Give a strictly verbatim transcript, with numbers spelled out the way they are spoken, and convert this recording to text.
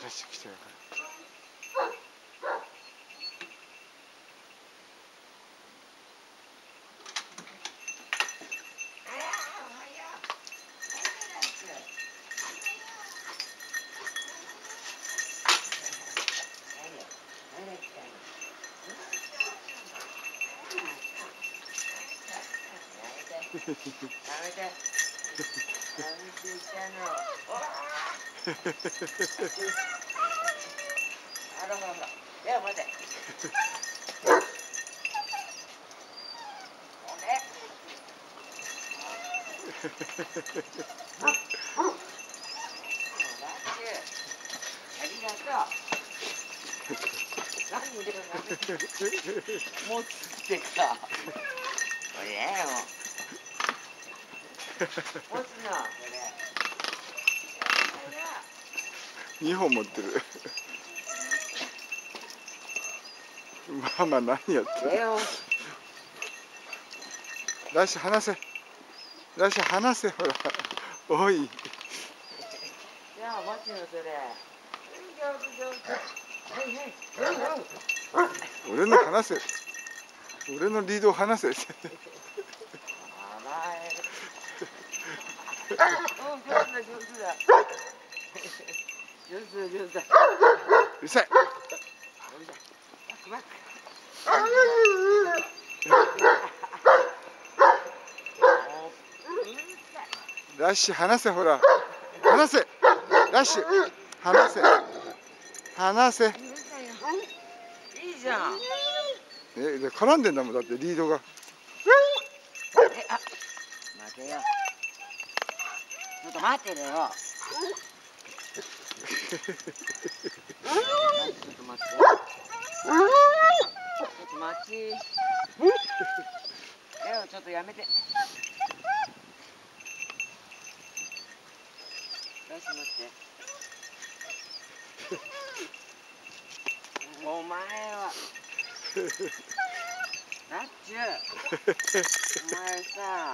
私来てるから。 やめて。やめて言ってんの。あらほらほら。いや待て。これ。ありがとう。何でもやめて。持つってか。これやよ。持つの、これ。 にほん持ってる。ママ何やってる？ラッシュ離せ。ラッシュ離せ、ほら。おい。 じゃあ待ちのそれ。 俺の離せ。俺のリードを離せ。 あらえ。うん、上手だ上手だ。上手だ上手だ。 うるさい。 バックバック。 ラッシュ離せ、ほら。離せ。ラッシュ離せ。離せ。 いいじゃん。 え、で絡んでんだもん、だってリードが。 え、あ、待てよ。ちょっと待ってだよ。ちょっと待って。ちょっと待ち。でもちょっとやめて。ラッシュ待って。お前は。ラッチュ。お前さ。